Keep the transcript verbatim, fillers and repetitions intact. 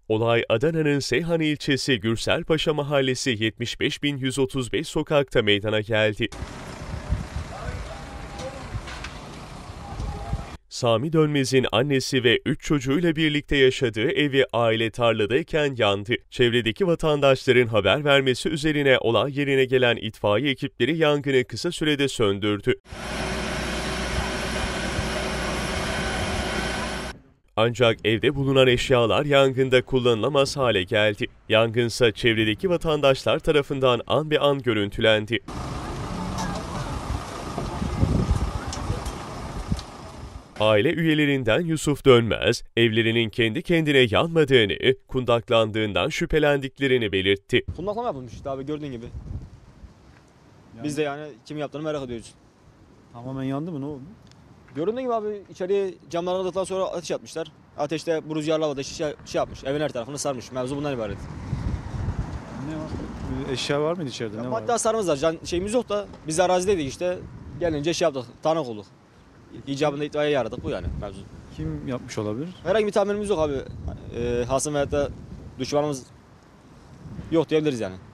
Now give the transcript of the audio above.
Olay Adana'nın Seyhan ilçesi Gürselpaşa Mahallesi yetmiş beş bin yüz otuz beş sokakta meydana geldi. Sami Dönmez'in annesi ve üç çocuğuyla birlikte yaşadığı evi aile tarladayken yandı. Çevredeki vatandaşların haber vermesi üzerine olay yerine gelen itfaiye ekipleri yangını kısa sürede söndürdü. Ancak evde bulunan eşyalar yangında kullanılamaz hale geldi. Yangınsa çevredeki vatandaşlar tarafından an be an görüntülendi. Aile üyelerinden Yusuf Dönmez, evlerinin kendi kendine yanmadığını, kundaklandığından şüphelendiklerini belirtti. Kundaklama yapılmış işte abi, gördüğün gibi. Yani, Biz de yani kim yaptığını merak ediyoruz. Tamamen yandı mı, ne oldu? Gördüğün gibi abi, içeriye camlarını aldıktan sonra ateş atmışlar. Ateşte bu rüzgarlı havada şey, şey yapmış, evin her tarafını sarmış. Mevzu bundan ibaret. Ne var? Eşya var mıydı içeride? Ya ne madde var? hasarımız var. Can, şeyimiz yok da biz arazideydik işte. Gelince şey yaptık, tanık olduk. İcabında itfaiye aradık, bu yani mevzu. Kim yapmış olabilir? Herhangi bir tahminimiz yok abi. Ee, hasım veyahut da düşmanımız yok diyebiliriz yani.